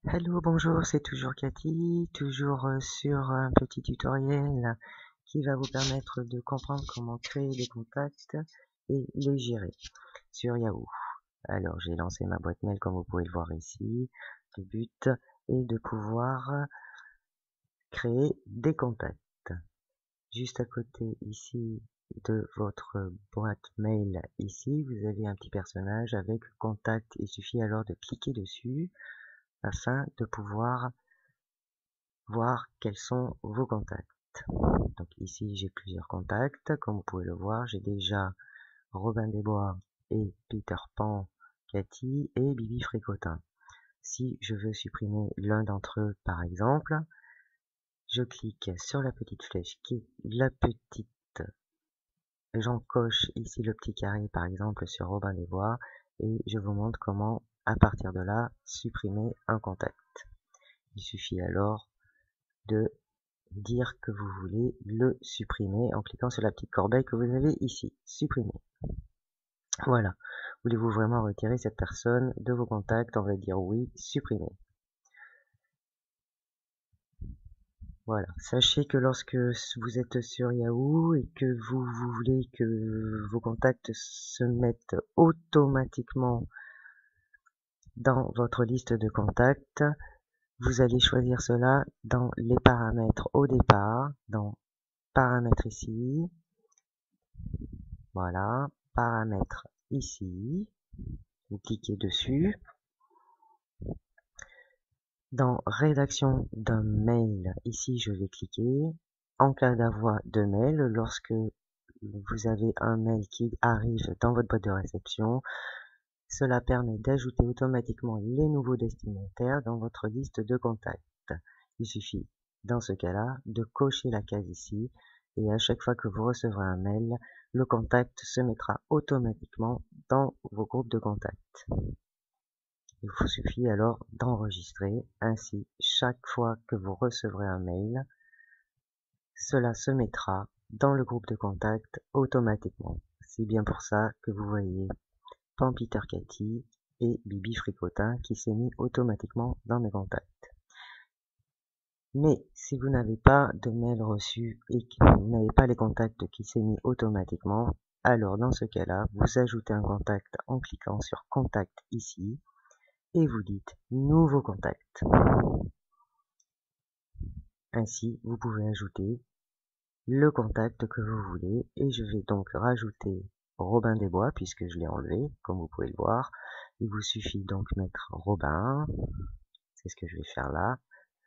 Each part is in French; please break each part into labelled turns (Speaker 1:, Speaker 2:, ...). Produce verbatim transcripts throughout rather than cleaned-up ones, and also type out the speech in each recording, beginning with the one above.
Speaker 1: Hello, bonjour, c'est toujours Cathy, toujours euh, sur un petit tutoriel qui va vous permettre de comprendre comment créer des contacts et les gérer sur Yahoo. Alors, j'ai lancé ma boîte mail comme vous pouvez le voir ici. Le but est de pouvoir créer des contacts. Juste à côté ici de votre boîte mail, ici, vous avez un petit personnage avec contact. Il suffit alors de cliquer dessus afin de pouvoir voir quels sont vos contacts. Donc ici j'ai plusieurs contacts, comme vous pouvez le voir, j'ai déjà Robin des Bois et Peter Pan, Cathy et Bibi Fricotin. Si je veux supprimer l'un d'entre eux par exemple, je clique sur la petite flèche qui est la petite, j'encoche ici le petit carré par exemple sur Robin des Bois et je vous montre comment à partir de là supprimer un contact. Il suffit alors de dire que vous voulez le supprimer en cliquant sur la petite corbeille que vous avez ici, supprimer. Voilà. Voulez-vous vraiment retirer cette personne de vos contacts? On va dire oui, supprimer. Voilà. Sachez que lorsque vous êtes sur Yahoo et que vous, vous voulez que vos contacts se mettent automatiquement dans votre liste de contacts, vous allez choisir cela dans les paramètres au départ, dans paramètres ici, voilà, paramètres ici, vous cliquez dessus. Dans rédaction d'un mail, ici je vais cliquer. En cas d'envoi de mail, lorsque vous avez un mail qui arrive dans votre boîte de réception, cela permet d'ajouter automatiquement les nouveaux destinataires dans votre liste de contacts. Il suffit, dans ce cas-là, de cocher la case ici, et à chaque fois que vous recevrez un mail, le contact se mettra automatiquement dans vos groupes de contacts. Il vous suffit alors d'enregistrer, ainsi chaque fois que vous recevrez un mail, cela se mettra dans le groupe de contacts automatiquement. C'est bien pour ça que vous voyez Pan Peter Cathy et Bibi Fricotin qui s'est mis automatiquement dans mes contacts. Mais si vous n'avez pas de mail reçu et que vous n'avez pas les contacts qui s'est mis automatiquement, alors dans ce cas-là, vous ajoutez un contact en cliquant sur Contact ici et vous dites Nouveau contact. Ainsi, vous pouvez ajouter le contact que vous voulez et je vais donc rajouter Robin des Bois puisque je l'ai enlevé, comme vous pouvez le voir. Il vous suffit donc mettre Robin, c'est ce que je vais faire là,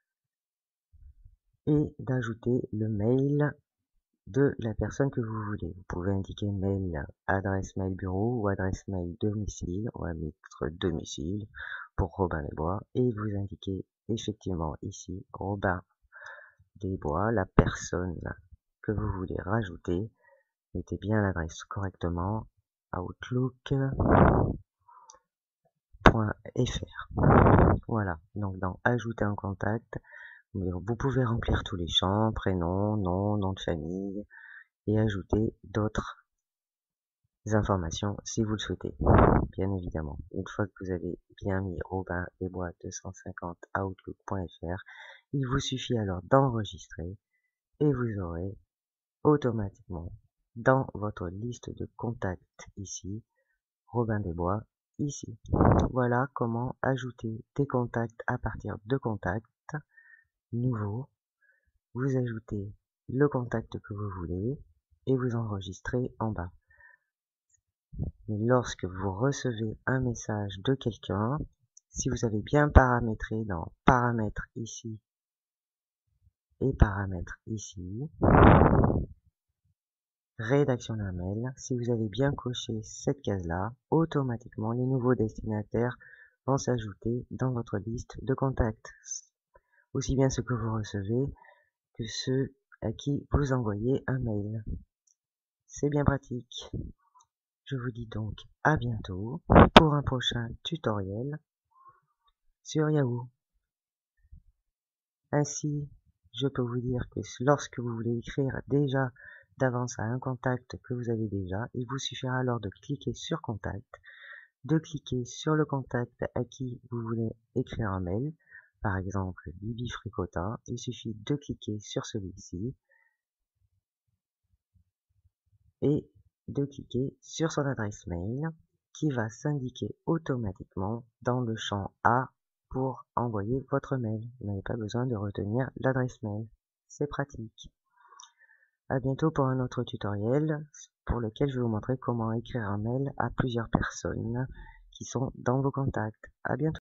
Speaker 1: et d'ajouter le mail de la personne que vous voulez. Vous pouvez indiquer mail, adresse mail bureau ou adresse mail domicile. On va mettre domicile pour Robin des Bois et vous indiquez effectivement ici Robin des Bois, la personne que vous voulez rajouter. Mettez bien l'adresse correctement, outlook point f r. Voilà, donc dans ajouter un contact, vous pouvez remplir tous les champs, prénom, nom, nom de famille, et ajouter d'autres informations si vous le souhaitez, bien évidemment. Une fois que vous avez bien mis Robin des Bois deux cent cinquante outlook point f r, il vous suffit alors d'enregistrer et vous aurez automatiquement dans votre liste de contacts ici, Robin des Bois ici. Voilà comment ajouter des contacts à partir de contacts nouveaux. Vous ajoutez le contact que vous voulez et vous enregistrez en bas. Mais lorsque vous recevez un message de quelqu'un, si vous avez bien paramétré dans paramètres ici et paramètres ici, rédaction d'un mail, si vous avez bien coché cette case-là, automatiquement les nouveaux destinataires vont s'ajouter dans votre liste de contacts. Aussi bien ceux que vous recevez que ceux à qui vous envoyez un mail. C'est bien pratique. Je vous dis donc à bientôt pour un prochain tutoriel sur Yahoo. Ainsi, je peux vous dire que lorsque vous voulez écrire déjà d'avance à un contact que vous avez déjà, il vous suffira alors de cliquer sur Contact, de cliquer sur le contact à qui vous voulez écrire un mail, par exemple Bibi Fricotin, il suffit de cliquer sur celui-ci et de cliquer sur son adresse mail qui va s'indiquer automatiquement dans le champ A pour envoyer votre mail. Vous n'avez pas besoin de retenir l'adresse mail. C'est pratique. À bientôt pour un autre tutoriel pour lequel je vais vous montrer comment écrire un mail à plusieurs personnes qui sont dans vos contacts. À bientôt.